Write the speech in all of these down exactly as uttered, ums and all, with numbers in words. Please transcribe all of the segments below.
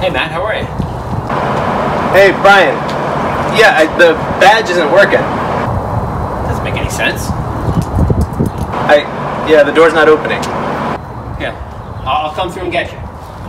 Hey Matt, how are you? Hey Brian. Yeah, I, the badge isn't working. Doesn't make any sense. I, yeah, the door's not opening. Yeah, I'll, I'll come through and get you.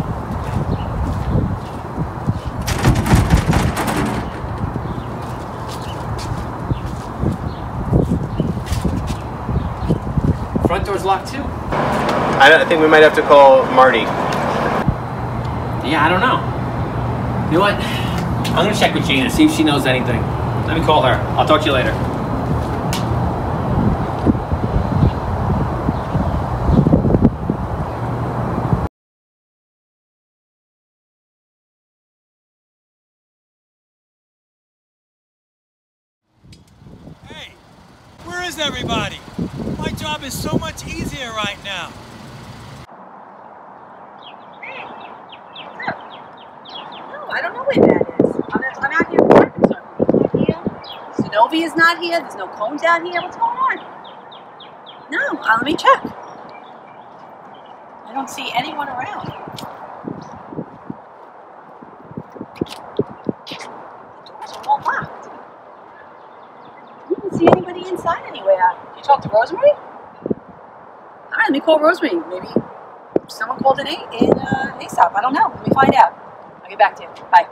Front door's locked too. I, don't, I think we might have to call Marty. Yeah, I don't know. You know what? I'm gonna check with Gina, see if she knows anything. Let me call her. I'll talk to you later. Hey, where is everybody? My job is so much easier right now. I don't know where that is. I'm, I'm out here working, so he's not here. Zenobia is not here. There's no cones out here. What's going on? No, uh, let me check. I don't see anyone around. The doors are all locked. I don't see anybody inside anywhere. Did you talk to Rosemary? All right, let me call Rosemary. Maybe someone called in, a in uh, ASAP. I don't know. Let me find out. I'll get back to you. Bye.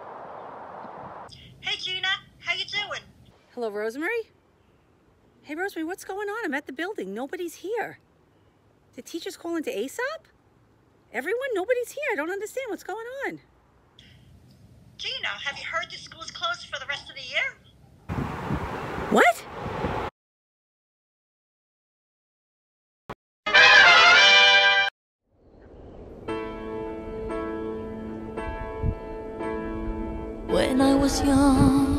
Hey Gina, how you doing? Hello, Rosemary? Hey, Rosemary, what's going on? I'm at the building. Nobody's here. The teachers calling to ASAP? Everyone? Nobody's here. I don't understand what's going on. Gina, have you heard the school's closed for the rest of the year? What? When I was young,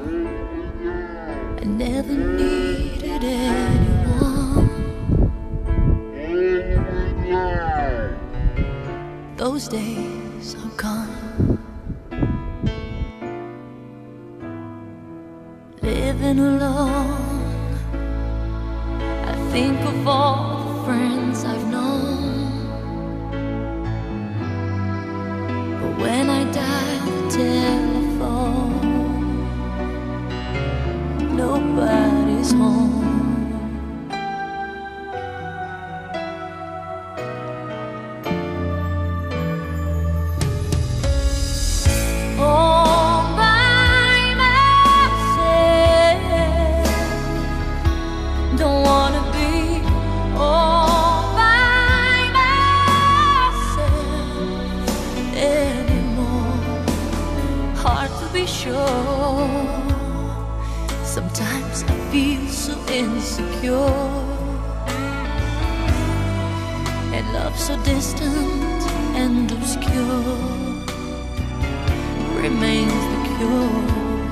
I never needed anyone. Those days are gone. Living alone, I think of all the friends I've known. But when I dial the telephone, nobody's home. All by myself, don't wanna be all by myself anymore. Hard to be sure. Sometimes I feel so insecure, and love so distant and obscure remains the cure.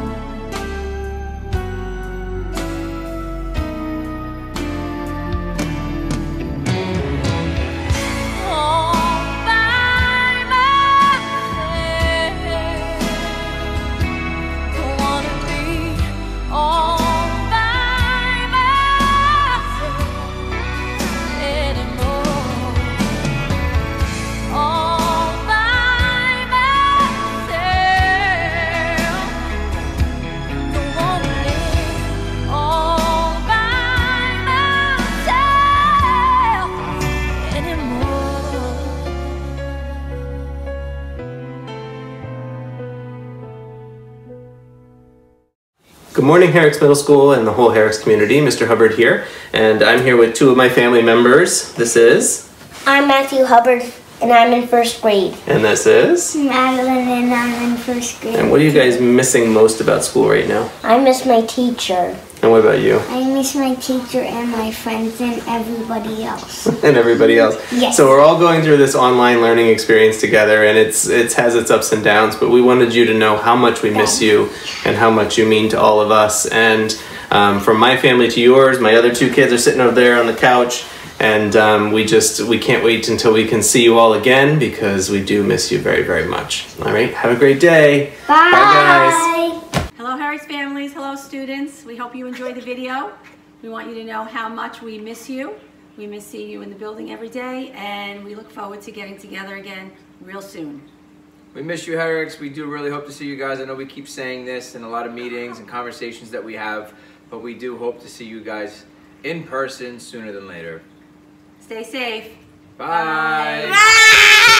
Good morning, Herricks Middle School and the whole Herricks community. Mister Hubbard here, and I'm here with two of my family members. This is... I'm Matthew Hubbard, and I'm in first grade. And this is... Madeline, and I'm in first grade. And what are you guys missing most about school right now? I miss my teacher. And what about you? I miss my teacher and my friends and everybody else. And everybody else. Yes. So we're all going through this online learning experience together, and it's it has its ups and downs, but we wanted you to know how much we miss you and how much you mean to all of us. And um, from my family to yours, my other two kids are sitting over there on the couch, and um, we just we can't wait until we can see you all again, because we do miss you very, very much. All right, have a great day. Bye. Bye, guys. Hello, Herricks families. Hello, students. We hope you enjoyed the video. We want you to know how much we miss you. We miss seeing you in the building every day, and we look forward to getting together again real soon. We miss you, Herricks. We do really hope to see you guys. I know we keep saying this in a lot of meetings and conversations that we have, but we do hope to see you guys in person sooner than later. Stay safe. Bye. Bye.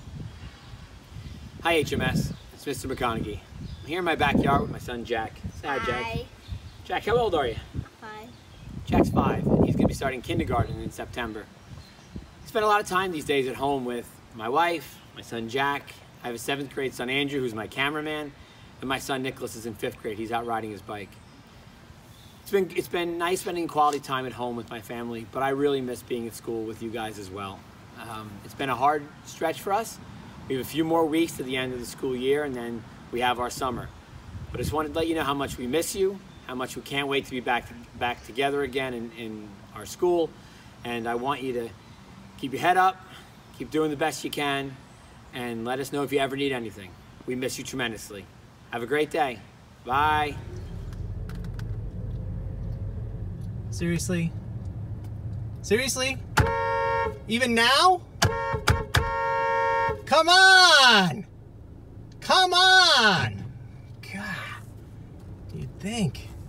Hi, H M S. It's Mister McConaughey. I'm here in my backyard with my son, Jack. Say hi, Jack. Hi. Jack, how old are you? Five. Jack's five. And he's going to be starting kindergarten in September. I spend a lot of time these days at home with my wife, my son, Jack. I have a seventh grade son, Andrew, who's my cameraman. And my son, Nicholas, is in fifth grade. He's out riding his bike. It's been, it's been nice spending quality time at home with my family, but I really miss being at school with you guys as well. Um, it's been a hard stretch for us. We have a few more weeks to the end of the school year, and then we have our summer. But I just wanted to let you know how much we miss you, how much we can't wait to be back, to, back together again in, in our school. And I want you to keep your head up, keep doing the best you can, and let us know if you ever need anything. We miss you tremendously. Have a great day. Bye. Seriously? Seriously? Even now? Come on! Come on! God, you'd think.